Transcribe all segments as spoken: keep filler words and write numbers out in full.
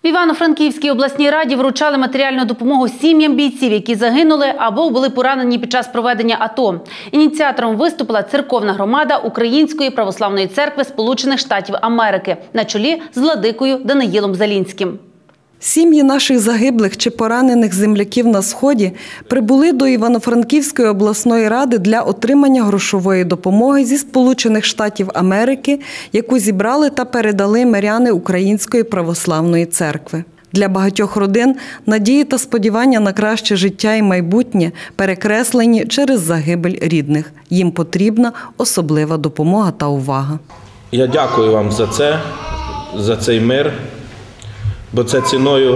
В Івано-Франківській обласній раді вручали матеріальну допомогу сім'ям бійців, які загинули або були поранені під час проведення АТО. Ініціатором виступила церковна громада Української православної церкви Сполучених Штатів Америки на чолі з владикою Даниїлом Залінським. Сім'ї наших загиблих чи поранених земляків на Сході прибули до Івано-Франківської обласної ради для отримання грошової допомоги зі Сполучених Штатів Америки, яку зібрали та передали миряни Української православної церкви. Для багатьох родин надії та сподівання на краще життя і майбутнє перекреслені через загибель рідних. Їм потрібна особлива допомога та увага. Я дякую вам за це, за цей мир. Бо це ціною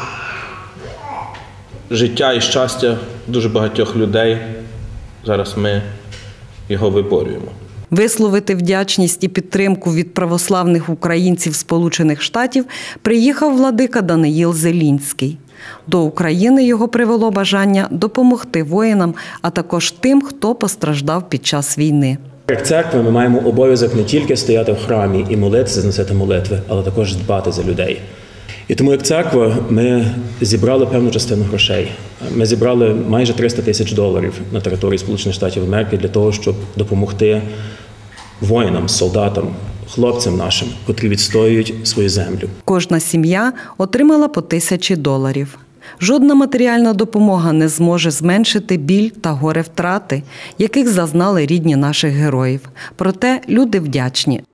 життя і щастя дуже багатьох людей. Зараз ми його виборюємо. Висловити вдячність і підтримку від православних українців Сполучених Штатів приїхав владика Даниїл Залінський. До України його привело бажання допомогти воїнам, а також тим, хто постраждав під час війни. Як церква ми маємо обов'язок не тільки стояти в храмі і молитися, зносити молитви, але також дбати за людей. І тому як церква ми зібрали певну частину грошей. Ми зібрали майже триста тисяч доларів на території Сполучених Штатів Америки для того, щоб допомогти воїнам, солдатам, хлопцям нашим, котрі відстоюють свою землю. Кожна сім'я отримала по тисячі доларів. Жодна матеріальна допомога не зможе зменшити біль та горе втрати, яких зазнали рідні наших героїв. Проте люди вдячні.